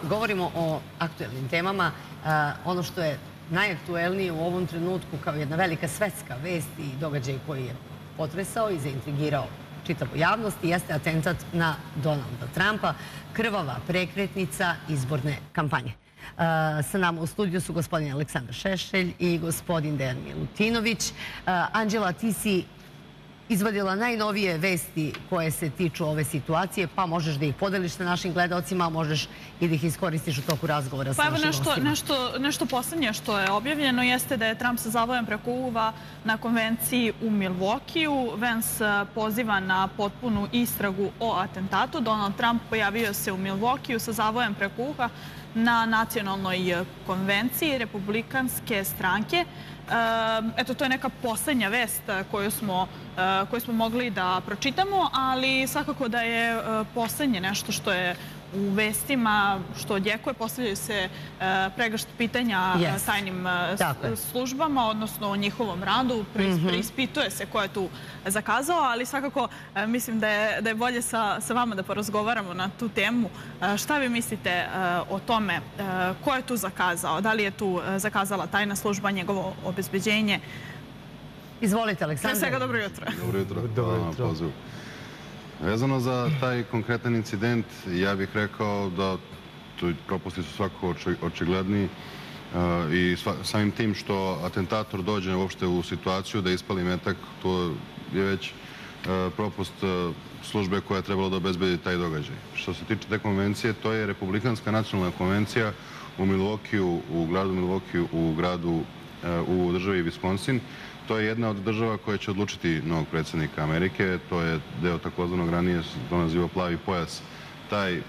govorimo o aktuelnim temama. Ono što je najaktuelnije u ovom trenutku kao jedna velika svetska vest i događaj koji je potresao i zaintrigirao čitavu javnost jeste atentat na Donalda Trumpa, krvava prekretnica izborne kampanje. Sa nama u studiju su gospodin Aleksandar Šešelj i gospodin Dejan Milutinović. Anđela, ti si izvadila najnovije vesti koje se tiču ove situacije, pa možeš da ih podeliš sa našim gledalcima, a možeš i da ih iskoristiš u toku razgovora sa našim gostima. Nešto poslednje što je objavljeno jeste da je Trump sa zavojem preko uva na konvenciji u Milwaukeeu. Vance poziva na potpunu istragu o atentatu. Donald Trump pojavio se u Milwaukeeu sa zavojem preko uha na nacionalnoj konvenciji republikanske stranke. Eto, to je neka poslednja vest koju smo mogli da pročitamo, ali svakako da je poslednje nešto što je u vestima, što odjekuje. Postavljaju se pregršt pitanja tajnim službama, odnosno o njihovom radu. Preispituje se ko je tu zakazao, ali svakako mislim da je bolje sa vama da porazgovaramo na tu temu. Šta vi mislite o tome? Ko je tu zakazao? Da li je tu zakazala tajna služba, njegovo obezbeđenje? Izvolite, Aleksandar. Pre svega, dobro jutro. Dobro jutro. Vezano za taj konkretan incident, ja bih rekao da propusti su svakako očigledni i samim tim što atentator dođe uopšte u situaciju da ispali metak, to je već propust službe koja je trebala da obezbedi taj događaj. Što se tiče te konvencije, to je Republikanska nacionalna konvencija u Milwaukeeu, u gradu Milwaukee, u državi Wisconsin. To je jedna od država koja će odlučiti novog predsjednika Amerike. To je deo takozvanog, ranije se to nazivao plavi pojas. Taj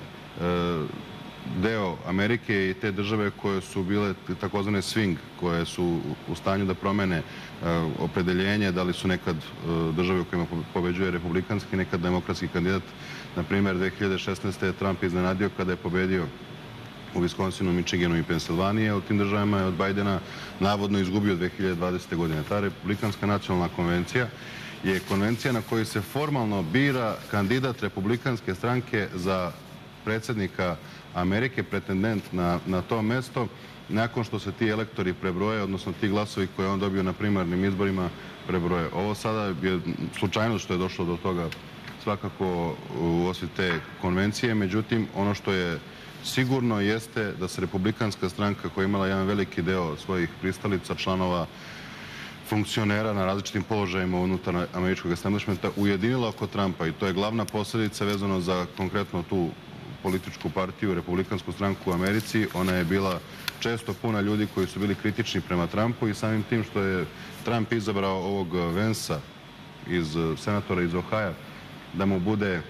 deo Amerike i te države koje su bile takozvane swing, koje su u stanju da promene opredeljenje, da li su nekad države u kojima pobeđuje republikanski, nekad demokratski kandidat. Na primjer, 2016. je Trump iznenadio kada je pobedio u Wisconsinu, Michiganu i Pensilvaniji. U tim državama je od Bajdena navodno izgubio 2020. godine. Ta Republikanska nacionalna konvencija je konvencija na kojoj se formalno bira kandidat Republikanske stranke za predsjednika Amerike, pretendent na to mesto, nakon što se ti elektori prebroje, odnosno ti glasovi koje on dobio na primarnim izborima prebroje. Ovo sada je slučajnost što je došlo do toga svakako u osvit te konvencije, međutim ono što je sigurno jeste da se Republikanska stranka, koja je imala jedan veliki deo svojih pristalica, članova, funkcionera na različitim položajima unutar američkog establishmenta, ujedinila oko Trumpa i to je glavna posljedica vezano za konkretno tu političku partiju, Republikansku stranku u Americi. Ona je bila često puna ljudi koji su bili kritični prema Trumpu i samim tim što je Trump izabrao ovog Vansa, senatora iz Ohaja, da mu bude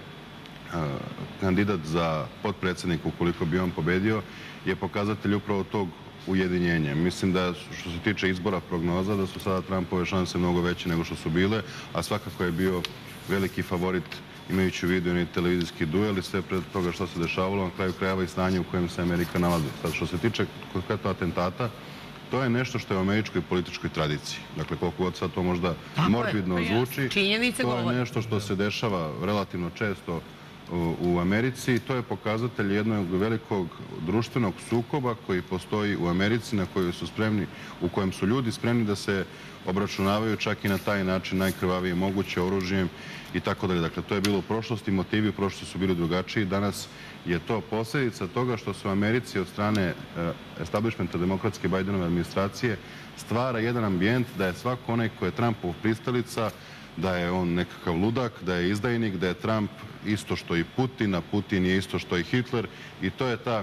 kandidat za potpredsjednika ukoliko bi on pobedio, je pokazatelj upravo tog ujedinjenja. Mislim da što se tiče izbora prognoza, da su sada Trumpove šanse mnogo veće nego što su bile, a svakako je bio veliki favorit imajući u vidu i televizijski duel i sve pred toga što se dešavalo, na kraju krajeva i stanje u kojem se Amerika nalazi. Sad, što se tiče konkretno atentata, to je nešto što je u američkoj političkoj tradiciji. Dakle, koliko god sad to možda morbidno zvuči, to je nešto što se dešava relativno često u Americi i to je pokazatelj jednog velikog društvenog sukoba koji postoji u Americi, u kojem su ljudi spremni da se obračunavaju čak i na taj način najkrvavije moguće oružjem i tako dalje. Dakle, to je bilo u prošlosti, motivi u prošlosti su bili drugačiji. Danas je to posljedica toga što se u Americi od strane establishmenta demokratske Bajdenove administracije stvara jedan ambijent da je svako onaj ko je Trumpov pristalica, da je on nekakav ludak, da je izdajnik, da je Trump isto što i Putin, a Putin je isto što i Hitler i to je ta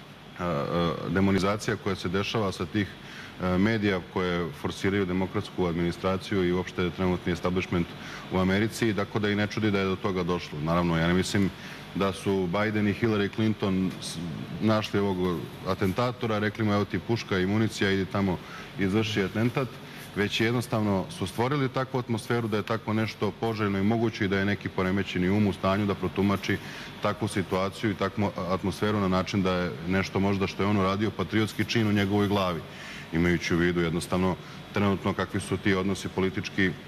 demonizacija koja se dešava sa tih medija koje forsiraju demokratsku administraciju i uopšte trenutni establishment u Americi, tako da i ne čudi da je do toga došlo. Naravno, ja ne mislim da su Biden i Hillary Clinton našli ovog atentatora, rekli mu evo ti puška i municija, idi tamo izvrši atentat, već jednostavno su stvorili takvu atmosferu da je tako nešto poželjno i moguće i da je neki poremećeni u stanju da protumači takvu situaciju i takvu atmosferu na način da je nešto možda što je on uradio patriotski čin u njegovoj glavi, imajući u vidu jednostavno trenutno kakvi su ti odnosi politički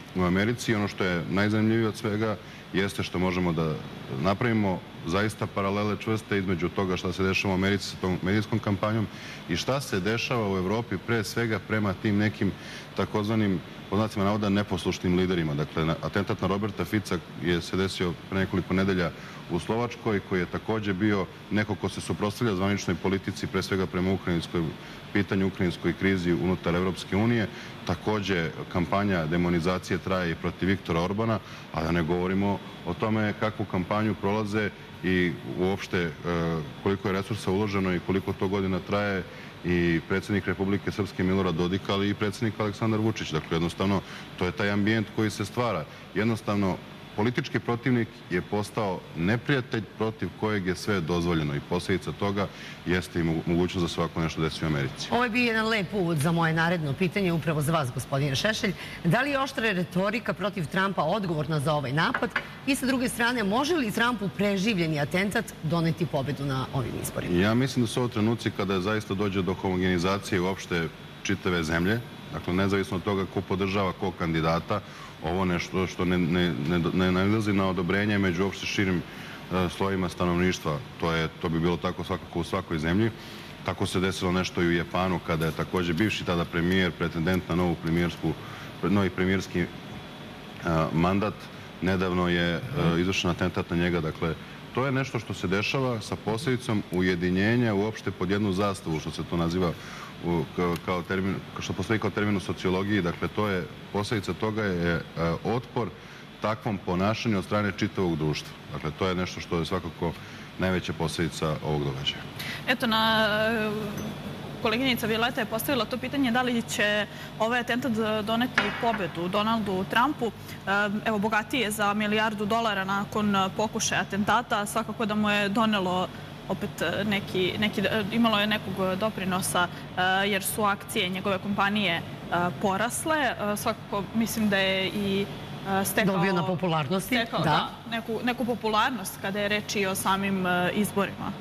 u Americi. Ono što je najzanimljivije od svega jeste što možemo da napravimo zaista paralele čvrste između toga šta se dešava u Americi sa tom medijskom kampanjom i šta se dešava u Evropi pre svega prema tim nekim takozvanim, po znacima navoda, neposlušnim liderima. Dakle, atentat na Roberta Fica se desio pre nekoliko nedelja u Slovačkoj, koji je takođe bio neko ko se suprotstavlja zvaničnoj politici, pre svega prema pitanju ukrajinskoj krizi unutar Evropske unije. Takođe, kampanja demonizacije traje i protiv Viktora Orbana, a da ne govorimo o tome kakvu kampanju prolaze i uopšte koliko je resursa uloženo i koliko to godina traje i predsjednik Republike Srpske Milorad Dodik, ali i predsjednik Aleksandar Vučić. Dakle, jednostavno, to je taj ambijent koji se stvara. Jednostavno, politički protivnik je postao neprijatelj protiv kojeg je sve dozvoljeno i posljedica toga jeste i mogućnost da se ovako nešto desi u Americi. Ovo je bio jedan lep uvod za moje naredno pitanje, upravo za vas, gospodine Šešelj. Da li je oštra retorika protiv Trumpa odgovorna za ovaj napad? I sa druge strane, može li Trumpu preživljeni atentat doneti pobedu na ovim izborima? Ja mislim da su ovo trenuci kada zaista dođe do homogenizacije uopšte čitave zemlje. Dakle, nezavisno od toga ko podržava kog kandidata, ovo nešto što ne nalazi na odobrenje među uopšte širim slojima stanovništva. To bi bilo tako svakako u svakoj zemlji. Tako se desilo nešto i u Japanu, kada je takođe bivši tada premijer, pretendent na novi premijerski mandat, nedavno je izvršen atentat na njega. Dakle, to je nešto što se dešava sa posljedicom ujedinjenja uopšte pod jednu zastavu, što se to naziva kao termin, što postoji kao termin u sociologiji. Dakle, posljedica toga je otpor takvom ponašanju od strane čitavog društva. Dakle, to je nešto što je svakako najveća posljedica ovog događaja. Eto, koleginica Violeta je postavila to pitanje da li će ovaj atentat doneti pobedu Donaldu Trumpu. Evo, bogatiji je za $1 milijardu nakon pokušaja atentata. Svakako da mu je donelo opet imalo je nekog doprinosa jer su akcije njegove kompanije porasle. Svakako mislim da je i stekao... Dobio na popularnosti. Da, neku popularnost kada je reč i o samim izborima.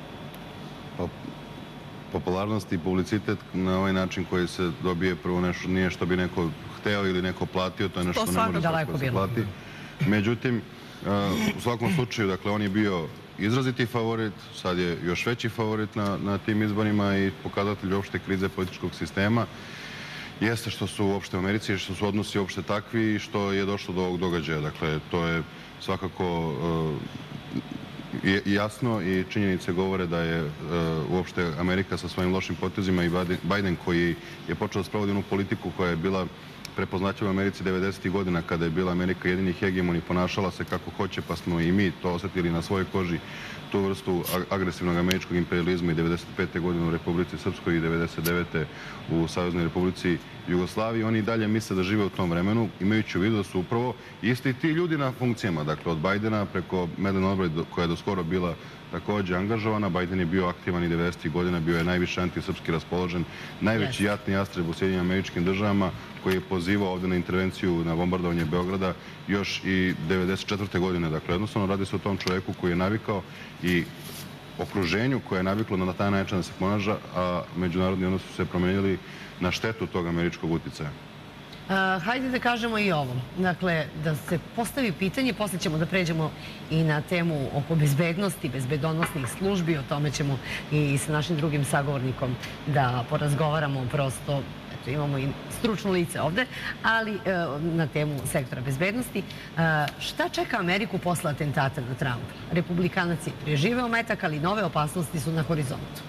Popularnost i publicitet na ovaj način koji se dobije prvo nešto nije što bi neko hteo ili neko platio, to je nešto što ne može svako da se plati. Međutim, u svakom slučaju, dakle, on je bio izraziti favorit, sad je još veći favorit na tim izborima i pokazatelj uopšte krize političkog sistema jeste što su uopšte u Americi, što su odnosi uopšte takvi i što je došlo do ovog događaja. Dakle, to je svakako jasno i činjenice govore da je uopšte Amerika sa svojim lošim potezima i Biden koji je počeo da sprovodi onu politiku koja je bila prepoznatljiva u Americi 90. godina kada je bila Amerika jedini hegemon i ponašala se kako hoće, pa smo i mi to osetili na svojoj koži, tu vrstu agresivnog američkog imperializma i 95. godine u Republici Srpskoj i 99. u Saveznoj Republici Jugoslaviji. Oni i dalje misle da žive u tom vremenu, imajući u vidu da su upravo isti ti ljudi na funkcijama. Dakle, od Bajdena preko Madeleine Albright, koja je doskoro bila takođe angažovana. Biden je bio aktivan i 90. godina, bio je najviše antisrpski raspoložen, najveći jatni jastreb u Sjedinjenim Američkim Državama, koji je pozivao ovde na intervenciju, na bombardovanje Beograda još i 94. godine. Dakle, jednostavno radi se o tom čoveku koji je navikao i okruženju koje je naviklo na taj način da se ponaša, a međunarodni odnosi su se promenili na štetu tog američkog uticaja. Hajde da kažemo i ovo. Dakle, da se postavi pitanje, posle ćemo da pređemo i na temu oko bezbednosti, bezbedonosnih službi, o tome ćemo i sa našim drugim sagovornikom da porazgovaramo, prosto imamo i stručno lice ovde, ali na temu sektora bezbednosti. Šta čeka Ameriku posle atentata na Trumpa? Republikanac je preživeo metak, ali nove opasnosti su na horizontu.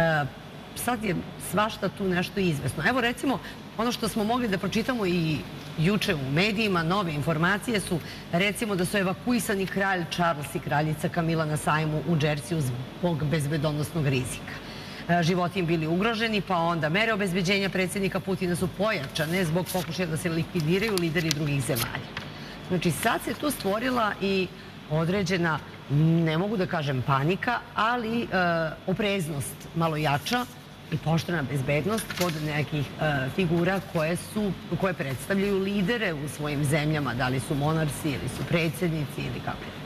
Sad je svašta tu nešto izvesno. Evo, recimo, ono što smo mogli da pročitamo i juče u medijima, nove informacije su, recimo, da su evakuisani kralj Charles i kraljica Kamila na sajmu u Džersiju zbog bezbedonosnog rizika. Životi im bili ugroženi, pa onda mere obezbeđenja predsjednika Putina su pojačane zbog pokušaja da se likvidiraju lideri drugih zemalja. Znači, sad se tu stvorila i određena, ne mogu da kažem panika, ali opreznost malo jača i pooštrena bezbednost kod nekih figura koje predstavljaju lidere u svojim zemljama, da li su monarsi ili su predsjednici ili kako je.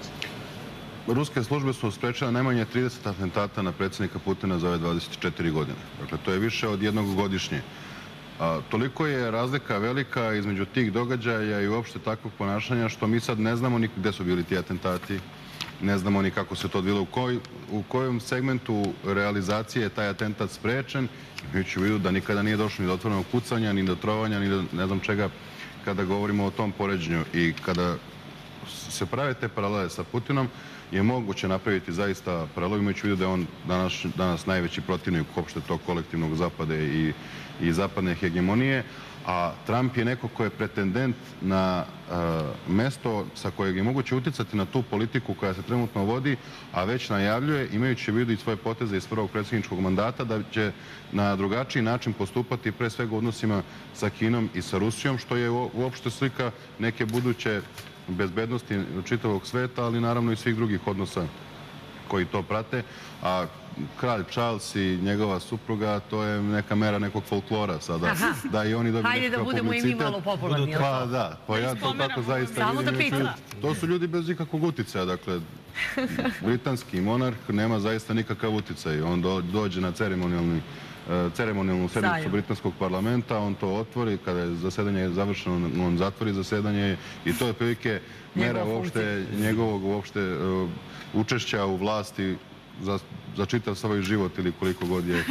Ruske službe su sprečile najmanje 30 atentata na predsjednika Putina za ove 24 godine. Dakle, to je više od jednog godišnje. Toliko je razlika velika između tih događaja i uopšte takvog ponašanja što mi sad ne znamo ni gde su bili ti atentati, ne znamo ni kako se to odvilo, u kojem segmentu realizacije je taj atentat sprečen, imajući u vidu da nikada nije došlo ni do otvorenog pucanja, ni do trovanja, ni do ne znam čega kada govorimo o tom poređenju. I kada se prave te paralele sa Putinom, je moguće napraviti zaista paralelu, imajući u vidu da je on danas najveći protivnik uopšte tog kolektivnog zapada i zapadne hegemonije, a Trump je neko ko je pretendent na mesto sa kojeg je moguće uticati na tu politiku koja se trenutno vodi, a već najavljuje, imajući u vidu i svoje poteze iz prvog predsjedničkog mandata, da će na drugačiji način postupati pre svega u odnosima sa Kinom i sa Rusijom, što je uopšte slika neke buduće bezbednosti čitavog sveta, ali naravno i svih drugih odnosa koji to prate. A kralj Charles i njegova supruga, to je neka mera nekog folklora sada. Da i oni dobiju nekakav publicitet. Hajde da budemo i mi malo popularni. Pa da, pa ja to tako zaista vidim. To su ljudi bez ikakvog uticaja. Dakle, britanski monarh nema zaista nikakav uticaj. On dođe na ceremonijalnu sednicu britanskog parlamenta, on to otvori, kada je zasedanje završeno, on zatvori zasedanje i to je prilike mera njegovog učešća u vlasti za čitav svoj život ili koliko god je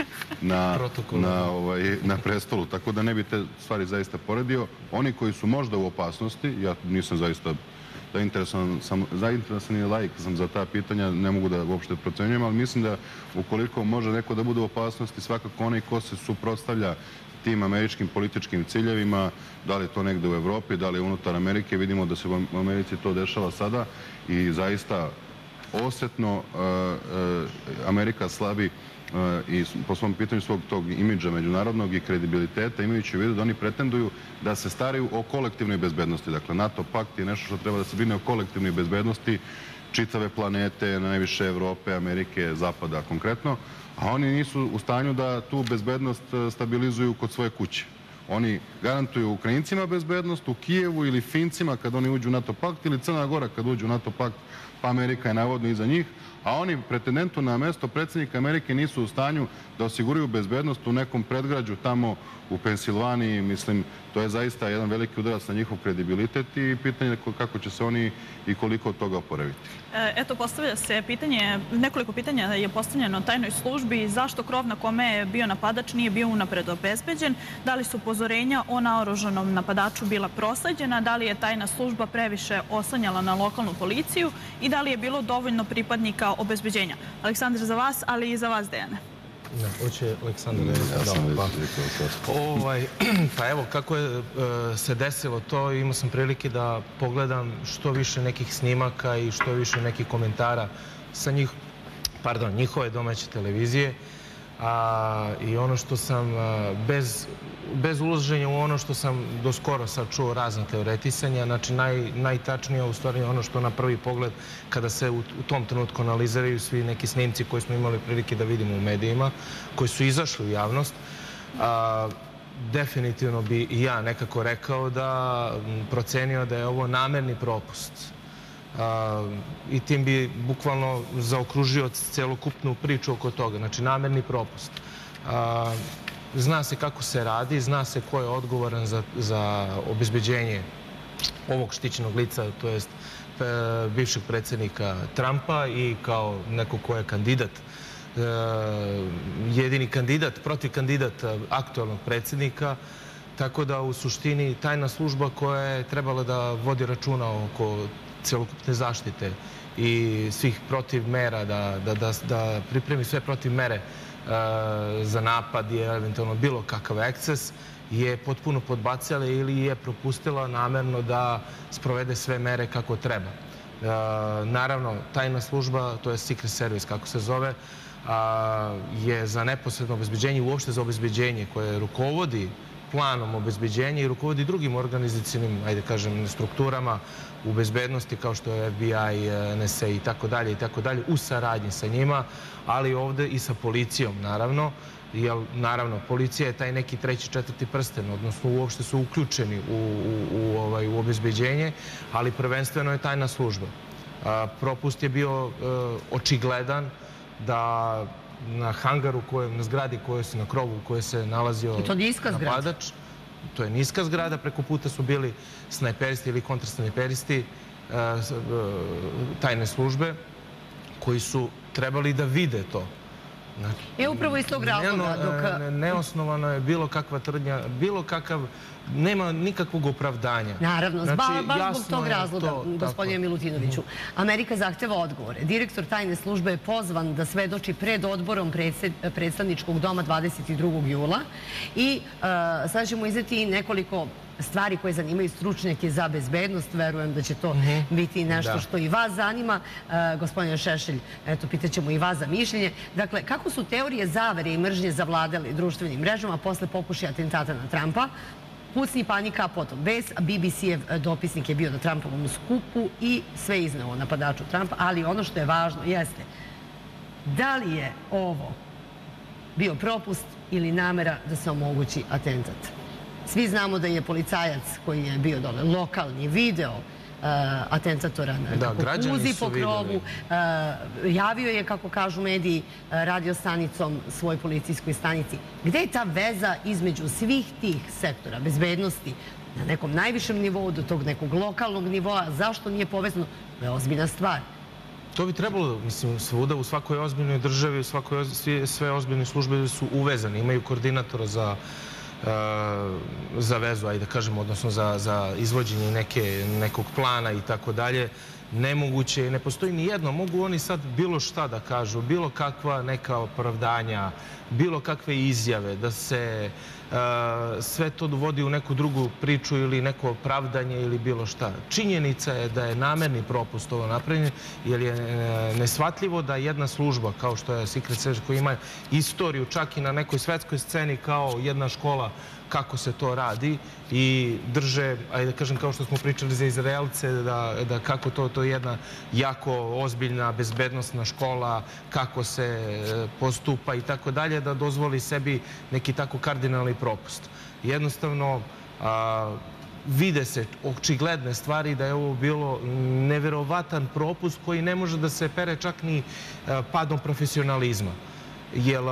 na prestolu. Tako da ne bi te stvari zaista poredio. Oni koji su možda u opasnosti, ja nisam zaista zainteresovan i laik sam za ta pitanja, ne mogu da uopšte procenjujem, ali mislim da ukoliko može neko da bude u opasnosti, svakako onaj ko se suprotstavlja tim američkim političkim ciljevima, da li je to negde u Evropi, da li je unutar Amerike, vidimo da se u Americi to dešava sada i zaista osetno Amerika slabi i po svom pitanju svog tog imidža međunarodnog i kredibiliteta, imajući u vidu da oni pretenduju da se staraju o kolektivnoj bezbednosti. Dakle, NATO pakt je nešto što treba da se brine o kolektivnoj bezbednosti čitave planete, najviše Evrope, Amerike, Zapada konkretno, a oni nisu u stanju da tu bezbednost stabilizuju kod svoje kuće. Oni garantuju Ukrajincima bezbednost, u Kijevu ili Fincima kad oni uđu u NATO pakt ili Crna Gora kad uđu u NATO pakt, pa Amerika je navodno iza njih, a oni pretendentu na mesto predsjednika Amerike nisu u stanju da osiguraju bezbednost u nekom predgrađu tamo u Pensilvaniji. Mislim, to je zaista jedan veliki udarac na njihov kredibilitet i pitanje kako će se oni i koliko od toga oporaviti. Eto, postavlja se pitanje, nekoliko pitanja je postavljeno tajnoj službi, zašto krov na kome je bio napadač nije bio unapred obezbeđen, da li su upozorenja o naoružanom napadaču bila prosleđena, da li je tajna služba previše oslanjala na lokalnu policiju i da li je bilo dovoljno pripadnika obezbeđenja. Aleksandar, za vas, ali i za vas, Dejane. Hoće Aleksandar da pa evo, kako je se desilo to, imao sam prilike da pogledam što više nekih snimaka i što više nekih komentara sa njihove domaće televizije. I ono što sam, bez ulaženja u ono što sam do skoro sad čuo razne teoretisanja, znači najtačnije u stvari ono što na prvi pogled kada se u tom trenutku analiziraju svi neki snimci koje smo imali prilike da vidimo u medijima, koji su izašli u javnost, definitivno bi i ja nekako rekao da procenio da je ovo namerni propust. I tim bi bukvalno zaokružio celokupnu priču oko toga. Znači, namerni propust. Zna se kako se radi, zna se ko je odgovoran za obezbeđenje ovog štićenog lica, to jest bivšeg predsjednika Trumpa i kao neko ko je kandidat, jedini kandidat, protivkandidat aktualnog predsjednika. Tako da u suštini tajna služba koja je trebala da vodi računa oko celokupne zaštite i svih protiv mera, da pripremi sve protiv mere za napad i eventualno bilo kakav eksces, je potpuno podbacila ili je propustila namerno da sprovede sve mere kako treba. Naravno, tajna služba, to je Secret Service kako se zove, je za neposredno obezbeđenje, uopšte za obezbeđenje koje rukovodi planom obezbeđenja i rukovodi drugim organizacijnim, ajde kažem, strukturama u bezbednosti kao što je FBI, NSA i tako dalje, u saradnji sa njima, ali ovde i sa policijom, naravno, jer, naravno, policija je taj neki treći, četvrti prsten, odnosno uopšte su uključeni u obezbeđenje, ali prvenstveno je tajna služba. Propust je bio očigledan da na hangaru, na zgradi na krovu u kojoj se nalazio napadač. To je niska zgrada, preko puta su bili snajperisti ili kontrasnajperisti tajne službe koji su trebali da vide to. Upravo iz tog razloga. Neosnovano je bilo kakva tvrdnja, nema nikakvog opravdanja. Naravno, baš zbog tog razloga, gospodine Milutinoviću. Amerika zahteva odgovore. Direktor tajne službe je pozvan da svedoči pred odborom predstavničkog doma 22. jula i sada ćemo izneti nekoliko stvari koje zanimaju stručnjake za bezbednost. Verujem da će to biti nešto što i vas zanima. Gospodine Šešelj, eto, pitaćemo i vas za mišljenje. Dakle, kako su teorije zavere i mržnje zavladali društvenim mrežama posle pokušaja atentata na Trumpa? Pucnji, panika, potom bes. BBC-ev dopisnik je bio na Trumpovom skupu i sve izneo o napadaču Trumpa, ali ono što je važno jeste da li je ovo bio propust ili namera da se omogući atentat. Svi znamo da je policajac koji je bio dole lokalni video atentatora na kuzi po krovu. Javio je, kako kažu mediji, radio stanicom svoj policijskoj stanici. Gde je ta veza između svih tih sektora bezbednosti na nekom najvišem nivou do tog nekog lokalnog nivoa? Zašto nije povezano? To je ozbiljna stvar. To bi trebalo, mislim, svuda, u svakoj ozbiljnoj državi, sve ozbiljne službe su uvezane, imaju koordinatora za vezu, ajde da kažemo, odnosno za izvođenje nekog plana i tako dalje. Nemoguće, ne postoji ni jedno. Mogu oni sad bilo šta da kažu, bilo kakva neka opravdanja, bilo kakve izjave, da se sve to dovodi u neku drugu priču ili neko opravdanje ili bilo šta. Činjenica je da je namerni propust ovo napravljen, jer je neshvatljivo da jedna služba kao što je Secret Service, koja ima istoriju čak i na nekoj svetskoj sceni kao jedna škola kako se to radi i drže, ajde da kažem, kao što smo pričali za Izraelce, da kako to je jedna jako ozbiljna bezbednostna škola, kako se postupa i tako dalje, da dozvoli sebi neki tako kardinalni propust. Jednostavno, vide se očigledne stvari da je ovo bilo neverovatan propust koji ne može da se pere čak ni padom profesionalizma. Jer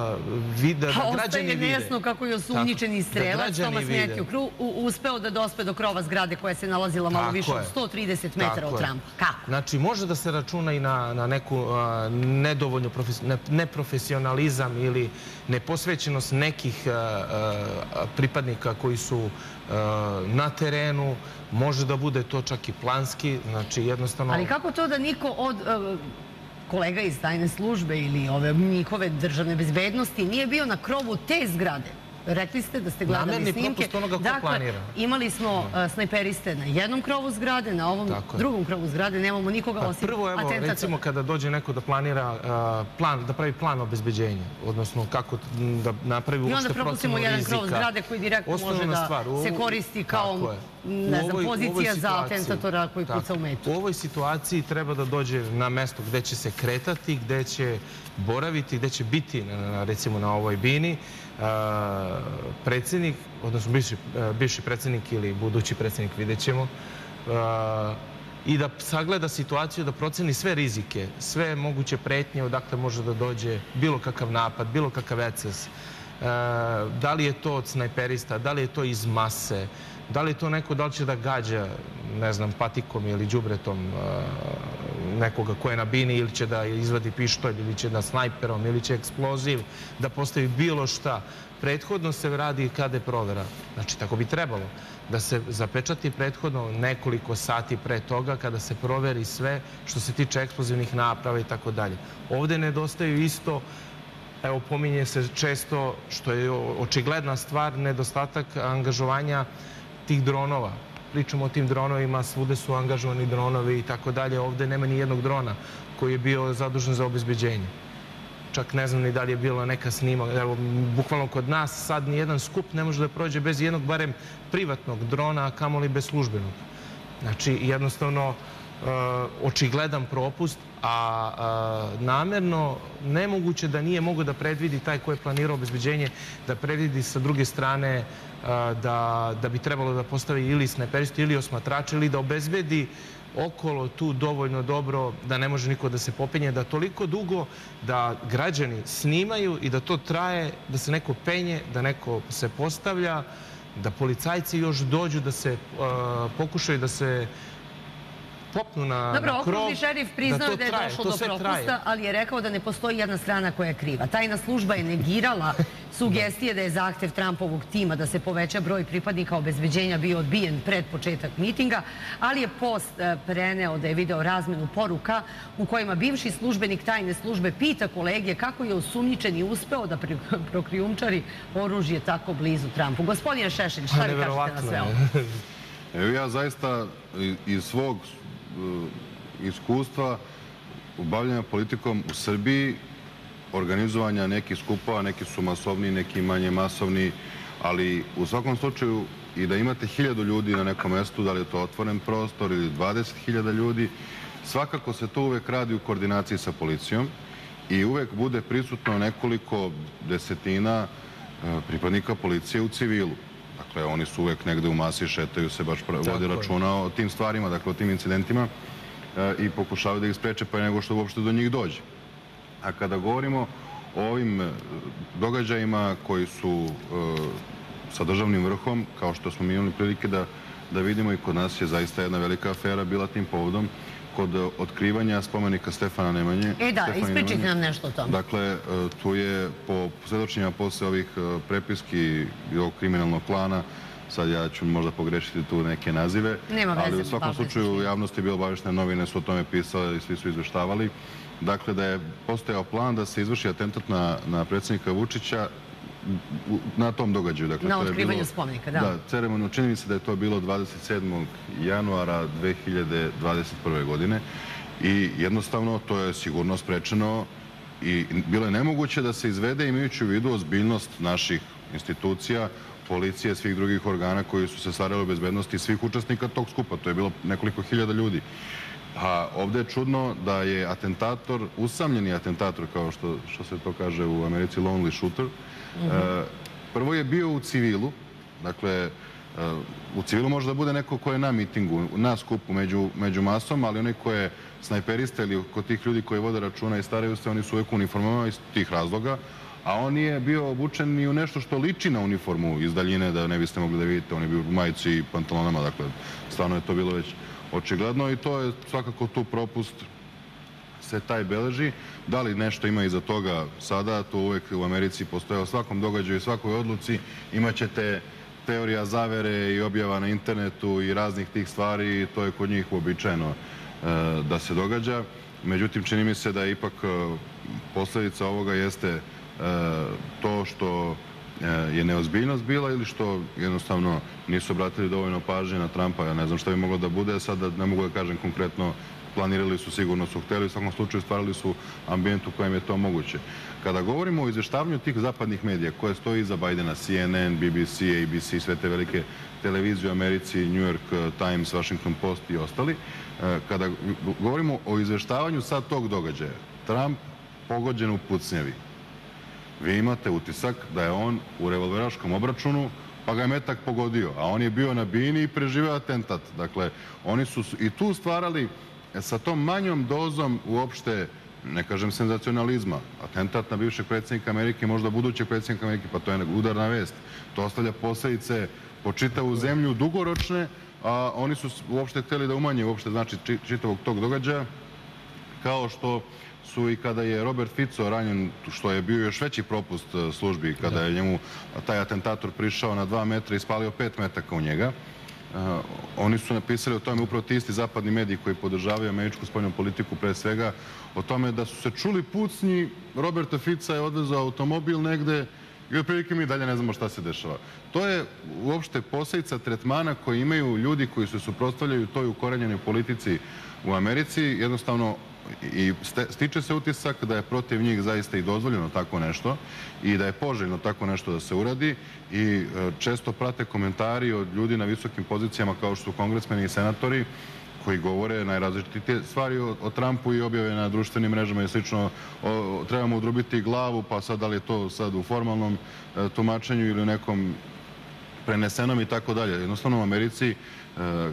građani vide... Ostaje nejasno kako je osumnjičeni strelac Thomas Matthew uspeo da dospe do krova zgrade koja se nalazila malo više od 130 metara od Trumpa. Kako? Znači, može da se računa i na neku nedovoljnu neprofesionalizam ili neposvećenost nekih pripadnika koji su na terenu. Može da bude to čak i planski. Znači, jednostavno... Ali kako to da niko od kolega iz tajne službe ili ove njihove državne bezbednosti nije bio na krovu te zgrade? Rekli ste da ste gledali snimke. Namerni propust onoga ko planira. Imali smo snajperiste na jednom krovu zgrade, na ovom drugom krovu zgrade nemamo nikoga osim atentatora. Prvo, evo, recimo kada dođe neko da planira da pravi plan obezbeđenja, odnosno kako da napravi uopšte procenu rizika. I onda propustimo jedan krov zgrade koji direktno može da se koristi kao pozicija za atentatora koji puca u metu. U ovoj situaciji treba da dođe na mesto gde će se kretati, gde će boraviti, gde će biti, recimo na ovoj bini, predsjednik, odnosno bivši predsjednik ili budući predsjednik, vidjet ćemo, i da sagleda situaciju, da proceni sve rizike, sve moguće pretnje odakle može da dođe bilo kakav napad, bilo kakav exces. Da li je to od snajperista, da li je to iz mase, da li je to neko, da li će da gađa, ne znam, patikom ili đubretom nekoga ko je na bini, ili će da izvadi pištolj, ili će da snajperom, ili će eksploziv, da postavi bilo šta. Prethodno se radi kada je provera. Znači, tako bi trebalo. Da se zapečati prethodno nekoliko sati pre toga kada se proveri sve što se tiče eksplozivnih naprava i tako dalje. Ovde nedostaju isto, evo, pominje se često, što je očigledna stvar, nedostatak angažovanja tih dronova. Pričamo o tim dronovima, svude su angažovani dronovi i tako dalje. Ovde nema ni jednog drona koji je bio zadužen za obezbeđenje. Čak ne znam ni da li je bila neka snima. Evo, bukvalno kod nas sad ni jedan skup ne može da prođe bez jednog, barem privatnog drona, a kamoli bez službenog. Znači, jednostavno, očigledan propust, a namerno nemoguće da nije mogo da predvidi taj ko je planirao obezbeđenje, da predvidi sa druge strane da bi trebalo da postavi ili snajperistu ili osmatrače ili da obezbedi okolo tu dovoljno dobro da ne može niko da se popenje, da toliko dugo da građani snimaju i da to traje, da se neko penje, da neko se postavlja, da policajci još dođu, da se pokušaju da se popnu na krov. Dobro, okružni šerif priznao je da je došlo do propusta, ali je rekao da ne postoji jedna strana koja je kriva. Tajna služba je negirala sugestije da je zahtev Trumpovog tima da se poveća broj pripadnika obezbeđenja bio odbijen pred početak mitinga, ali je post preneo da je video razmenu poruka u kojima bivši službenik tajne službe pita kolege kako je osumnjičeni uspeo da prokrijumčari oružje tako blizu Trumpu. Gospodine Šešelj, šta vi kažete na sve ovo? Evo ja zaista iz svog iskustva u bavljenju politikom u Srbiji, organizovanja nekih skupova, neki su masovni, neki manje masovni, ali u svakom slučaju i da imate 1000 ljudi na nekom mestu, da li je to otvoren prostor ili 20.000 ljudi, svakako se to uvek radi u koordinaciji sa policijom i uvek bude prisutno nekoliko desetina pripadnika policije u civilu. Dakle, oni su uvek negde u masi, šetaju se, baš vodi računa o tim stvarima, dakle o tim incidentima i pokušavaju da ih spreče pa nego što uopšte do njih dođe. A kada govorimo o ovim događajima koji su sa državnim vrhom, kao što smo mi imali prilike da vidimo i kod nas je zaista jedna velika afera bila tim povodom kod otkrivanja spomenika Stefana Nemanje. Ispričajte nam nešto o tome. Dakle, tu je po svedočenjima posle ovih prepiski i ovog kriminalnog klana, sad ja ću možda pogrešiti tu neke nazive, ali u svakom slučaju javnost je bila obaveštena, novine su o tome pisale i svi su izveštavali. Dakle, da je postojao plan da se izvrši atentat na predsjednika Vučića na tom događaju. Na otkrivanju spomenika, da. Da, ceremoniju, čini mi se da je to bilo 27. januara 2021. godine i jednostavno to je sigurno sprečeno i bilo je nemoguće da se izvede imajući u vidu ozbiljnost naših institucija, policije, svih drugih organa koji su se starali o bezbednosti svih učesnika tog skupa. To je bilo nekoliko hiljada ljudi. A ovde je čudno da je atentator, usamljeni atentator, kao što se to kaže u Americi, lonely shooter, prvo je bio u civilu, dakle, u civilu može da bude neko ko je na mitingu, na skupu među masom, ali onaj ko je snajperista ili kod tih ljudi koji vode računa i staraju se, oni su uvek u uniformama iz tih razloga, a on nije bio obučen ni u nešto što liči na uniformu iz daljine, da ne biste mogli da vidite, on je bio u majici i pantalonama, dakle, stvarno je to bilo već očigledno i to je svakako tu propust se taj beleži. Da li nešto ima iza toga sada, to uvek u Americi postoje o svakom događaju i svakoj odluci. Imaćete teorija zavere i objava na internetu i raznih tih stvari i to je kod njih uobičajeno da se događa. Međutim, čini mi se da ipak posledica ovoga jeste to što je neozbiljnost bila ili što jednostavno nisu obratili dovoljno pažnje na Trumpa. Ja ne znam šta bi moglo da bude, sad ne mogu da kažem konkretno, planirali su, sigurno su hteli, u svakom slučaju stvarali su ambijent u kojem je to moguće. Kada govorimo o izveštavanju tih zapadnih medija koje stoji iza Bajdena, CNN, BBC, ABC, sve te velike televizije u Americi, New York Times, Washington Post i ostali, kada govorimo o izveštavanju sad tog događaja, Trump pogođen u pucnjevi, vi imate utisak da je on u revolveraškom obračunu pa ga je metak pogodio, a on je bio na bini i preživeo atentat. Dakle, oni su i tu stvarali sa tom manjom dozom uopšte, ne kažem senzacionalizma, atentat na bivšeg predsjednika Amerike, možda budućeg predsjednika Amerike, pa to je udarna vest. To ostavlja posledice po čitavu zemlju dugoročne, a oni su uopšte htjeli da umanje uopšte znači čitavog tog događaja, kao što su i kada je Robert Fico ranjen, što je bio još veći propust službi, kada je njemu taj atentator prišao na 2 metra i spalio 5 metaka u njega. Oni su napisali o tome upravo ti isti zapadni mediji koji podržavaju američku spoljnu politiku pre svega, o tome da su se čuli pucnji, Roberta Fica je odvezao automobil negde i otprilike mi dalje ne znamo šta se dešava. To je uopšte posljedica tretmana koji imaju ljudi koji se suprotstavljaju toj ukorenjenoj politici u Americi, jednostavno i stiče se utisak da je protiv njih zaista i dozvoljeno tako nešto i da je poželjno tako nešto da se uradi i često prate komentari od ljudi na visokim pozicijama kao što su kongresmeni i senatori koji govore najrazličitije stvari o Trumpu i objave na društvenim mrežama i slično, trebamo udrubiti glavu, pa sad da li je to sad u formalnom tumačenju ili nekom prenesenom i tako dalje. Jednostavno u Americi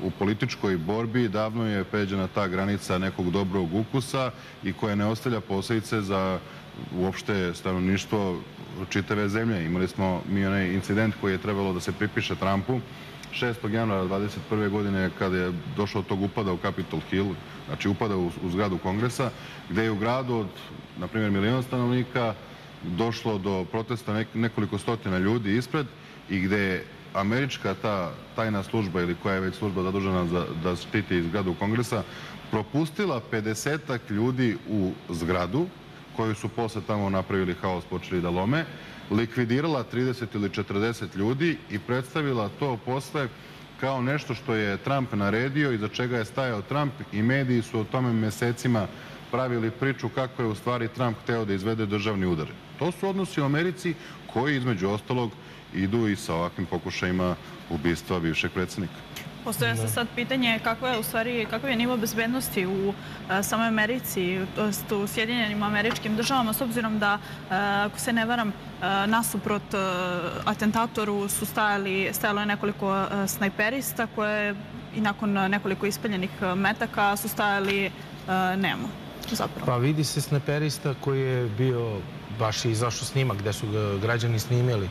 u političkoj borbi davno je pređena ta granica nekog dobrog ukusa i koja ne ostavlja posljedice za uopšte stanovništvo čitave zemlje. Imali smo mi onaj incident koji je trebalo da se pripiše Trumpu 6. januara 2021. godine kada je došlo od tog upada u Capitol Hill, znači upada u zgradu Kongresa, gde je u gradu od, na primjer, 1 milion stanovnika došlo do protesta nekoliko stotina ljudi ispred i gde je američka ta tajna služba ili koja je već služba zadužena da štiti zgradu Kongresa propustila 50-ak ljudi u zgradu koju su posle tamo napravili haos, počeli da lome, likvidirala 30 ili 40 ljudi i predstavila to posle kao nešto što je Trump naredio i za čega je stajao Trump i mediji su o tome mesecima pravili priču kako je u stvari Trump hteo da izvede državni udar. To su odnosi u Americi koji između ostalog idu i sa ovakvim pokušajima ubistva bivšeg predsjednika. Postoja se sad pitanje kakav je nivo bezbednosti u samoj Americi, u Sjedinjenim Američkim Državama, s obzirom da, ako se ne varam, nasuprot atentatoru su stajalo je nekoliko snajperista koje i nakon nekoliko ispaljenih metaka su stajali nemo. Zapravo. Pa vidi se snajperista koji je bio, baš je izašao snimak gde su građani snimili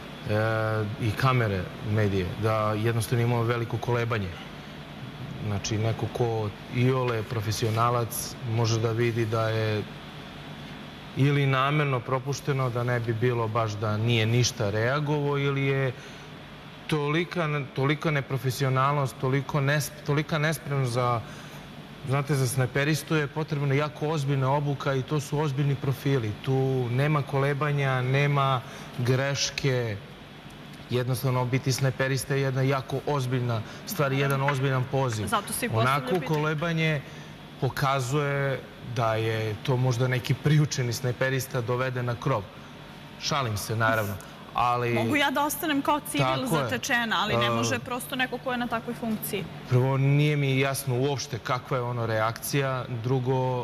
i kamere medije, da jednostavno imamo veliko kolebanje. Znači, neko ko iole profesionalac može da vidi da je ili namerno propušteno, da ne bi bilo baš da nije ništa reagovao, ili je tolika neprofesionalnost, tolika nespremnost za... Znate, za snajperistu je potrebna jako ozbiljna obuka i to su ozbiljni profili. Tu nema kolebanja, nema greške. Jednostavno, biti snajperista je jedna jako ozbiljna stvar, jedan ozbiljan poziv. Onako kolebanje pokazuje da je to možda neki priučeni snajperista doveden na krov. Šalim se, naravno. Mogu ja da ostanem kao civil zatečena, ali ne može prosto neko ko je na takvoj funkciji. Prvo, nije mi jasno uopšte kakva je ono reakcija. Drugo,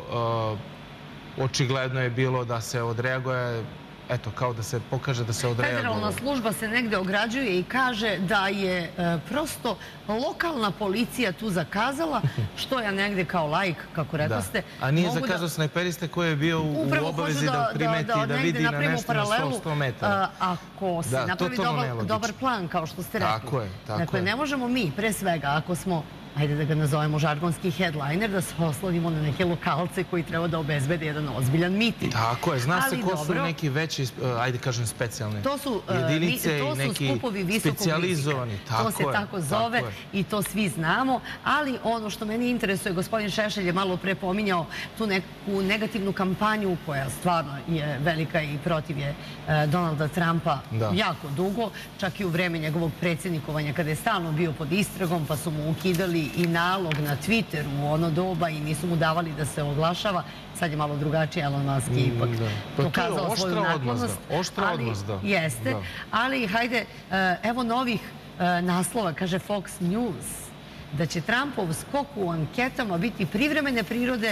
očigledno je bilo da se odreaguje, eto, kao da se pokaže da se odreaguje. Federalna služba se negde ograđuje i kaže da je prosto lokalna policija tu zakazala, što ja negde kao laik, kako rekao ste... A nije zakazao snajperiste koji je bio u obavezi da primeti i da vidi na nešto na 100 metara. Ako se napravi dobar plan, kao što ste rekli. Tako je. Dakle, ne možemo mi, pre svega, ako smo, ajde da ga nazovemo žargonski headliner, da se oslonimo na neke lokalce koji treba da obezbede jedan ozbiljan miting. Tako je. Zna se ko su neki veći, ajde kažem, specijalne jedinice i neki specijalizovani. To se tako zove i to svi znamo, ali ono što meni interesuje, gospodin Šešelj je malo pre pominjao tu neku negativnu kampanju koja stvarno je velika i protiv je Donalda Trumpa jako dugo, čak i u vreme njegovog predsjednikovanja kada je stalno bio pod istragom, pa su mu ukidali i nalog na Twitteru u ono doba i nisu mu davali da se oglašava. Sad je malo drugačije, Elon Musk je ipak pokazao svoju naklonost. Oštra odnos, da. Jeste, ali hajde, evo novih naslova, kaže Fox News, da će Trumpov skok u anketama biti privremene prirode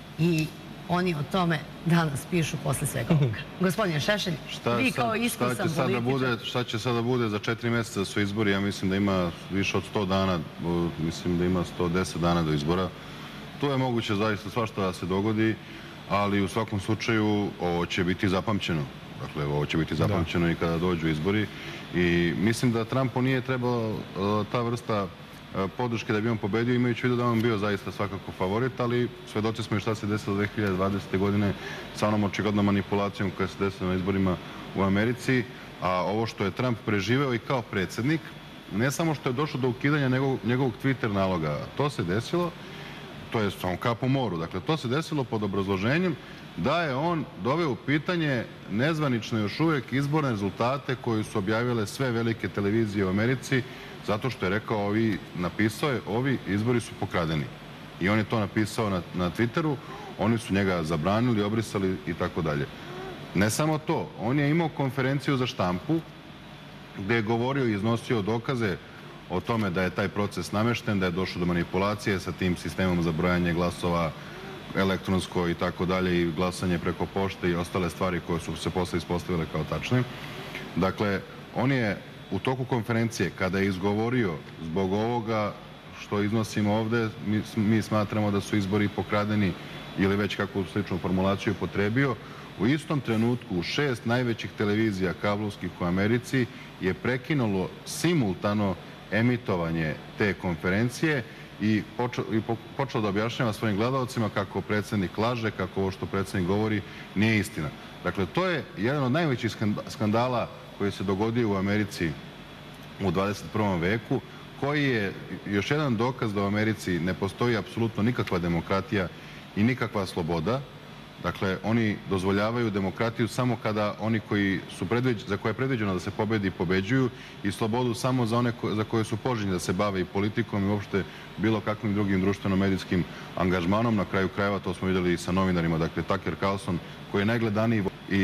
i oni o tome danas pišu posle svega ovoga. Gospodine Šešelj, vi kao iskusan političar... Šta će sada bude za 4 mjeseca su izbori? Ja mislim da ima više od 100 dana, mislim da ima 110 dana do izbora. To je moguće zaista svašta da se dogodi, ali u svakom slučaju ovo će biti zapamćeno. Dakle, ovo će biti zapamćeno i kada dođu izbori. I mislim da Trumpu nije trebao ta vrsta podrške da bi on pobedio, imajući vidu da on bio zaista svakako favorit, ali svedoci smo i šta se desilo 2020. godine sa onom očiglednom manipulacijom koja se desila na izborima u Americi, a ovo što je Trump preživeo i kao predsjednik, ne samo što je došlo do ukidanja njegovog Twitter naloga, to se desilo, to je samo kap u moru, dakle to se desilo pod obrazloženjem da je on doveo u pitanje nezvanične još uvijek izborne rezultate koje su objavile sve velike televizije u Americi, zato što je rekao, napisao je, ovi izbori su pokradeni. I on je to napisao na Twitteru, oni su njega zabranili, obrisali i tako dalje. Ne samo to, on je imao konferenciju za štampu gdje je govorio i iznosio dokaze o tome da je taj proces namešten, da je došlo do manipulacije sa tim sistemom za brojanje glasova, elektronsko i tako dalje, i glasanje preko pošte i ostale stvari koje su se posle ispostavile kao tačne. Dakle, on je u toku konferencije, kada je izgovorio zbog ovoga što iznosimo ovde, mi smatramo da su izbori pokradeni ili već kakvu sličnu formulaciju potrebio. U istom trenutku 6 najvećih televizija kablovskih u Americi je prekinulo simultano emitovanje te konferencije i počelo da objašnjava svojim gledalcima kako predsjednik laže, kako ovo što predsjednik govori nije istina. Dakle, to je jedan od najvećih skandala koji se dogodio u Americi u 21. veku, koji je još jedan dokaz da u Americi ne postoji apsolutno nikakva demokratija i nikakva sloboda. Dakle, oni dozvoljavaju demokratiju samo kada oni za koje je predviđeno da se pobedi, pobeđuju, i slobodu samo za one za koje su poželjni da se bave i politikom i uopšte bilo kakvim drugim društveno-medijskim angažmanom. Na kraju krajeva to smo vidjeli i sa novinarima. Dakle, Tucker Carlson, koji je najgledaniji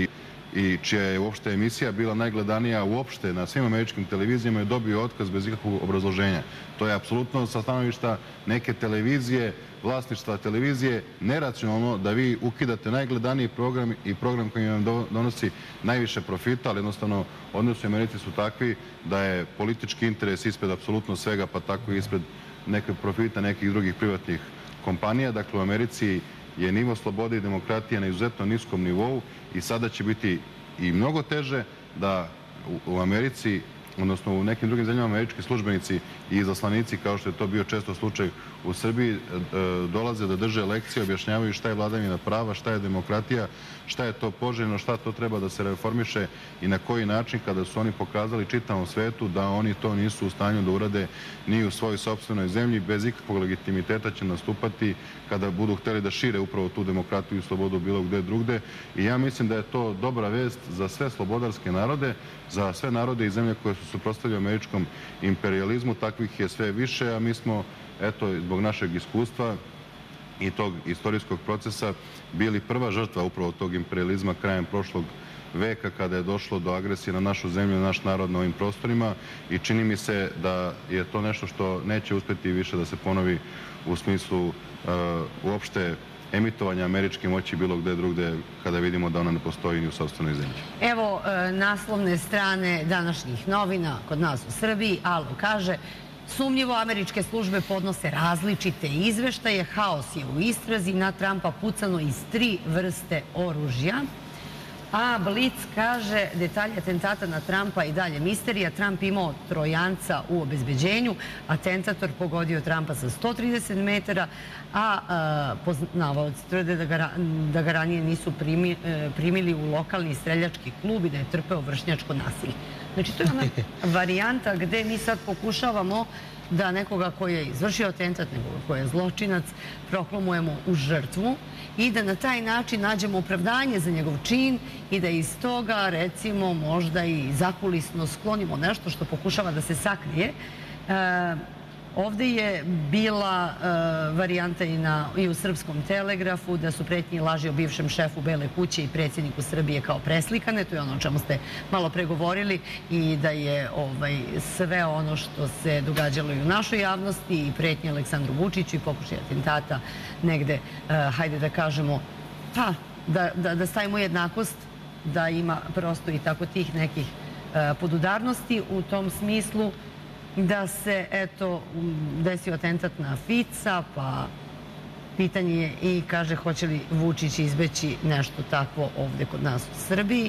i čija je uopšte emisija bila najgledanija uopšte na svim američkim televizijama, je dobio otkaz bez ikakvog obrazloženja. To je apsolutno sa stanovišta neke televizije, vlasništva televizije, neracionalno da vi ukidate najgledaniji program i program koji vam donosi najviše profita, ali jednostavno odnosi u Americi su takvi da je politički interes ispred apsolutno svega, pa tako i ispred nekog profita nekih drugih privatnih kompanija. Dakle, u Americi je nivo slobode i demokratije na izuzetno niskom nivou i sada će biti i mnogo teže da u Americi, odnosno u nekim drugim zemljama, američki službenici i izaslanici, kao što je to bio često slučaj u Srbiji, dolaze da drže lekcije, objašnjavaju šta je vladavina prava, šta je demokratija, šta je to poželjno, šta to treba da se reformiše i na koji način, kada su oni pokazali čitavom svetu da oni to nisu u stanju da urade ni u svojoj sopstvenoj zemlji, bez ikakvog legitimiteta će nastupati kada budu hteli da šire upravo tu demokratiju i slobodu bilo gde drugde. I ja mislim da je to dobra vest za sve slobodarske narode, za sve narode i zemlje koje su suprotstavljene američkom imperijalizmu. Takvih je sve više, a mi smo, eto, zbog našeg iskustva i tog istorijskog procesa bili prva žrtva upravo tog imperijalizma krajem prošlog veka, kada je došlo do agresije na našu zemlju, na naš narod na ovim prostorima, i čini mi se da je to nešto što neće uspjeti više da se ponovi u smislu uopšte emitovanja američke moći bilo gde drugde, kada vidimo da ona ne postoji ni u sopstvenoj zemlji. Evo naslovne strane današnjih novina kod nas u Srbiji. Alo kaže: sumnjivo američke službe podnose različite izveštaje, haos je u istrazi, na Trumpa pucano iz 3 vrste oružja. A Blic kaže: detalje atentata na Trumpa i dalje misterija. Trump imao trojanca u obezbeđenju, atentator pogodio Trumpa sa 130 metara, a poznavaoci tvrde da ga ranije nisu primili u lokalni streljački klub i da je trpeo vršnjačko nasilje. Znači, to je ona varijanta gde mi sad pokušavamo da nekoga koji je izvršio atentat, nekoga koji je zločinac, proklamujemo u žrtvu i da na taj način nađemo opravdanje za njegov čin i da iz toga, recimo, možda i zakulisno sklonimo nešto što pokušava da se sakrije. Ovde je bila varijanta i u Srpskom telegrafu da su pretnje i laži o bivšem šefu Bele kuće i predsjedniku Srbije kao preslikane. To je ono o čemu ste malo pregovorili, i da je sve ono što se događalo i u našoj javnosti i pretnje Aleksandru Vučiću i pokušaj atentata negde, hajde da kažemo, da stavimo jednakost, da ima prosto i tako tih nekih podudarnosti u tom smislu, da se, eto, desio atentat na Fica, pa pitanje je i kaže hoće li Vučić izbeći nešto takvo ovde kod nas u Srbiji.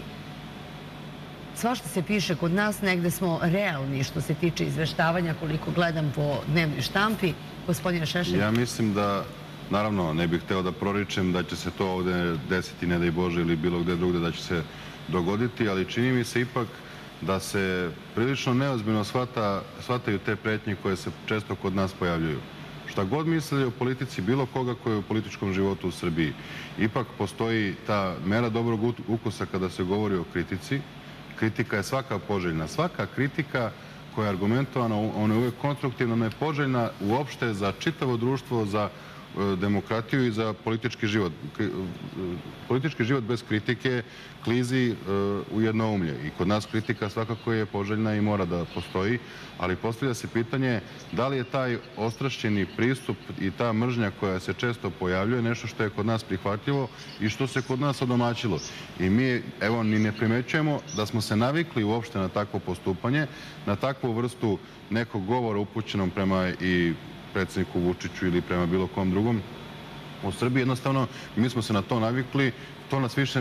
Svašta se piše kod nas, negde smo realni što se tiče izveštavanja, koliko gledam po dnevnoj štampi. Gospodine Šešelj. Ja mislim da, naravno, ne bih hteo da proričem da će se to ovde desiti, ne daj Bože, ili bilo gde drugde da će se dogoditi, ali čini mi se ipak da se prilično neozbiljno shvataju te pretnje koje se često kod nas pojavljuju. Šta god mislili o politici bilo koga koji je u političkom životu u Srbiji, ipak postoji ta mera dobrog ukusa kada se govori o kritici. Kritika je svaka poželjna. Svaka kritika koja je argumentovana, ona je uvijek konstruktivna, ona je poželjna uopšte za čitavo društvo, za demokratiju i za politički život. Politički život bez kritike klizi u jednoumlje. I kod nas kritika svakako je poželjna i mora da postoji, ali postavlja se pitanje da li je taj ostrašćeni pristup i ta mržnja koja se često pojavljuje nešto što je kod nas prihvatljivo i što se kod nas odomaćilo. I mi, evo, ni ne primećujemo da smo se navikli uopšte na takvo postupanje, na takvu vrstu nekog govora upućenom prema i predsjedniku Vučiću ili prema bilo kom drugom u Srbiji. Jednostavno, mi smo se na to navikli, to nas više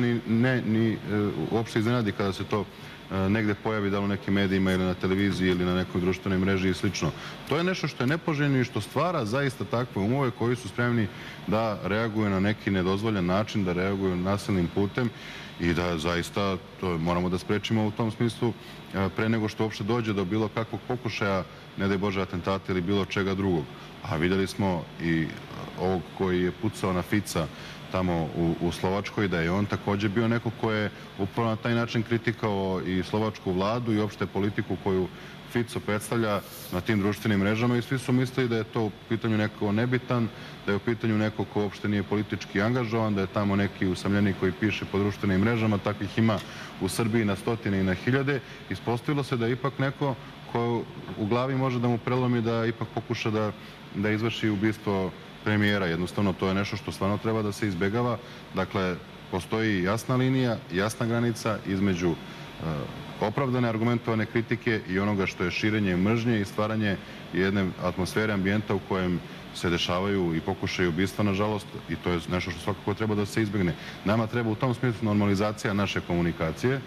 ni uopšte iznenadi kada se to negde pojavi, da li u nekim medijima ili na televiziji ili na nekoj društvenoj mreži i slično. To je nešto što je nepoželjno i što stvara zaista takve umove koji su spremni da reaguju na neki nedozvoljen način, da reaguju nasilnim putem i da zaista to moramo da sprečimo u tom smislu pre nego što uopšte dođe do bilo kakvog pokušaja, ne daj Bože, atentata ili bilo čega drugog. A vidjeli smo i ovog koji je pucao na Fica tamo u Slovačkoj, da je on također bio neko ko je upravo na taj način kritikao i slovačku vladu i opšte politiku koju Fico predstavlja na tim društvenim mrežama i svi su mislili da je to u pitanju neko nebitan, da je u pitanju neko ko uopšte nije politički angažovan, da je tamo neki usamljenik koji piše po društvenim mrežama, takvih ima u Srbiji na stotine i na hiljade. Ispostavilo se da je ipak neko ko u glavi može da mu prelomi, da ipak pokuša da izvrši ubistvo premijera. Jednostavno, to je nešto što stvarno treba da se izbegava. Dakle, postoji jasna linija, jasna granica između opravdane, argumentovane kritike i onoga što je širenje mržnje i stvaranje jedne atmosfere, ambijenta u kojem se dešavaju i pokušaju ubistva, nažalost, i to je nešto što svakako treba da se izbegne. Nama treba u tom smislu normalizacija naše komunikacije,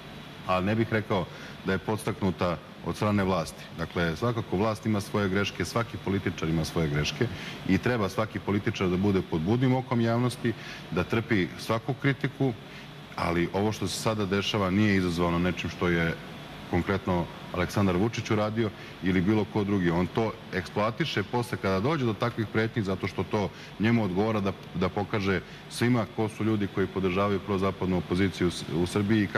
ali ne bih rekao da je podstaknuta od strane vlasti. Dakle, svakako vlast ima svoje greške, svaki političar ima svoje greške i treba svaki političar da bude pod budnim okom javnosti, da trpi svaku kritiku, ali ovo što se sada dešava nije izazvano nečim što je konkretno Aleksandar Vučić uradio ili bilo ko drugi. On to eksploatiše posle kada dođe do takvih pretnji zato što to njemu odgovara da pokaže svima ko su ljudi koji podržavaju prozapadnu opoziciju u Srbiji i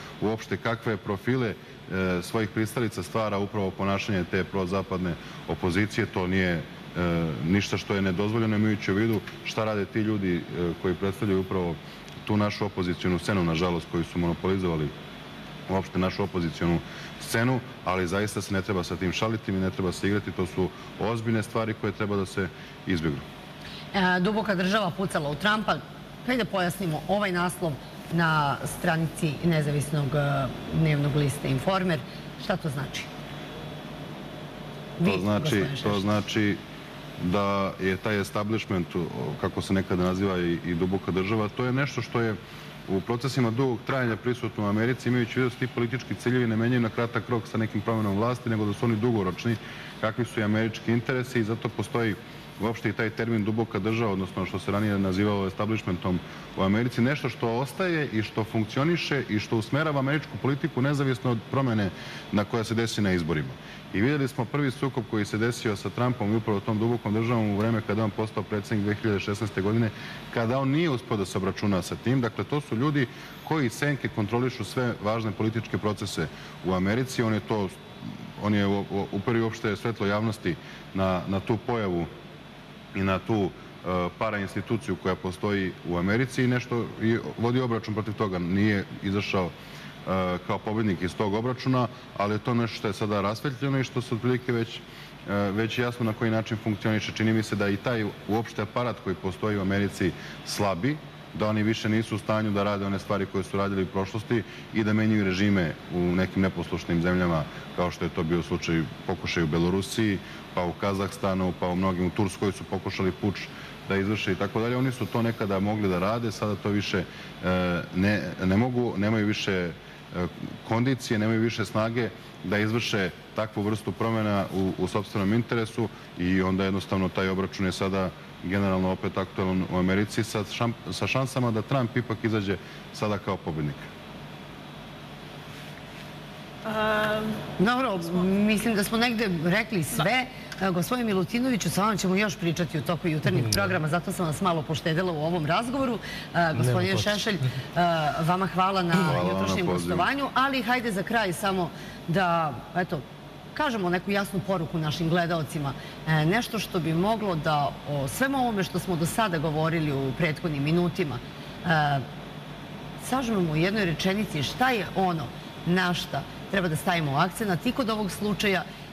kakve profile svojih pristalica stvara upravo ponašanje te prozapadne opozicije. To nije ništa što je nedozvoljeno, imajući u vidu šta rade ti ljudi koji predstavljaju upravo tu našu opozicijonu scenu, nažalost, koji su monopolizovali uopšte našu opozicijonu scenu, ali zaista se ne treba sa tim šaliti i ne treba se igrati. To su ozbiljne stvari koje treba da se izbjegnu. Duboka država pucala u Trumpa. Hajde da pojasnimo ovaj naslov na stranici nezavisnog dnevnog lista Informer. Šta to znači? To znači da je taj establishment, kako se nekada naziva i duboka država, to je nešto što je u procesima dugog trajanja prisutno u Americi, imajući vidio da ti politički ciljevi ne menjaju na kratak rok sa nekim promjenom vlasti, nego da su oni dugoročni, kakvi su i američki interesi i zato postoji uopšte i taj termin duboka država, odnosno što se ranije nazivalo establishmentom u Americi, nešto što ostaje i što funkcioniše i što usmerava američku politiku nezavisno od promjene na koja se desi na izborima. I vidjeli smo prvi sukob koji se desio sa Trumpom i upravo tom dubokom državom u vreme kada on postao predsjednik 2016. godine, kada on nije uspio da se obračuna sa tim. Dakle, to su ljudi koji senke kontrolišu sve važne političke procese u Americi. On je uperio uopšte svetlo javnosti na tu pojavu i na tu parainstituciju koja postoji u Americi i vodi obračun protiv toga. Nije izašao kao pobjednik iz tog obračuna, ali je to nešto što je sada rasvetljeno i što se otprilike već jasno na koji način funkcioniše. Čini mi se da i taj uopšte aparat koji postoji u Americi slabi, da oni više nisu u stanju da rade one stvari koje su radili u prošlosti i da menjaju režime u nekim neposlušnim zemljama, kao što je to bio slučaj pokušaj u Belorusiji, pa u Kazahstanu, pa u mnogim u Turskoj su pokušali puč da izvrše i tako dalje. Oni su to nekada mogli da rade, sada to više ne mogu, nemaju više kondicije, nemaju više snage da izvrše takvu vrstu promjena u sopstvenom interesu i onda jednostavno taj obračun je sada generalno opet aktualan u Americi sa šansama da Trump ipak izađe sada kao pobjednik. Dobro, mislim da smo negde rekli sve. Gospodin Milutinoviću, sa vama ćemo još pričati u toku jutarnjeg programa, zato sam vas malo poštedela u ovom razgovoru. Gospodin Šešelj, vama hvala na jutrošnjem gostovanju, ali hajde za kraj samo da, eto, kažemo neku jasnu poruku našim gledaocima. Nešto što bi moglo da o svemu ovome što smo do sada govorili u prethodnim minutima sažmemo u jednoj rečenici šta je ono na šta treba da stavimo akcenat i kod ovog slučaja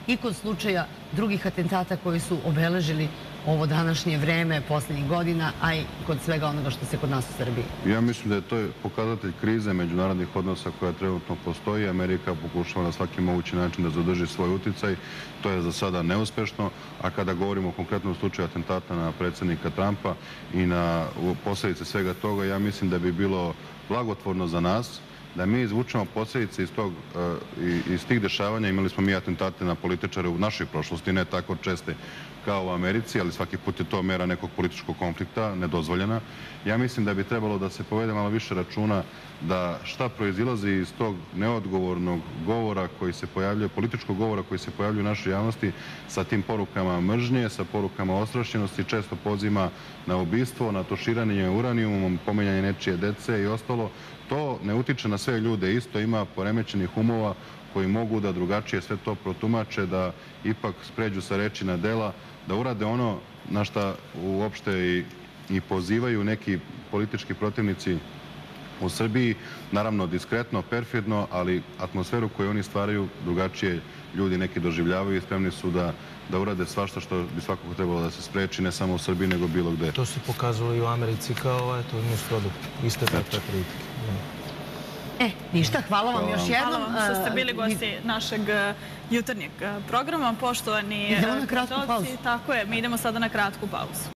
i kod slučaja drugih atentata koji su obeležili ovo današnje vreme posljednjih godina, a i kod svega onoga što se kod nas u Srbiji? Ja mislim da je to pokazatelj krize međunarodnih odnosa koja trenutno postoji. Amerika pokušava na svaki mogući način da zadrži svoj uticaj. To je za sada neuspešno, a kada govorimo o konkretnom slučaju atentata na predsjednika Trumpa i na posljedice svega toga, ja mislim da bi bilo blagotvorno za nas da mi izvučemo posljedice iz tih dešavanja. Imali smo mi atentate na političare u našoj prošlosti, ne tako česte kao u Americi, ali svaki put je to mera nekog političkog konflikta, nedozvoljena. Ja mislim da bi trebalo da se povede malo više računa da šta proizilazi iz tog neodgovornog govora koji se pojavljuje, političkog govora koji se pojavljuje u našoj javnosti sa tim porukama mržnje, sa porukama ostrašćenosti, često pozivima na ubistvo, na tuširanje uranijumom, pominjanje nečije dece i ostalo. To ne utiče na sve ljude, isto ima poremećenih umova koji mogu da drugačije sve to protumače, da ipak spređu sa reči na dela, da urade ono na šta uopšte i pozivaju neki politički protivnici u Srbiji, naravno diskretno, perfidno, ali atmosferu koju oni stvaraju drugačije ljudi neki doživljavaju i spremni su da urade svašta što bi svakako trebalo da se spreči, ne samo u Srbiji, nego bilo gde. To se pokazalo i u Americi kao iste takve kritike. Ništa, hvala vam još jednom. Hvala vam što ste bili gosti našeg jutarnjeg programa. Poštovani idemo na kratku pauzu. Tako je, mi idemo sada na kratku pauzu.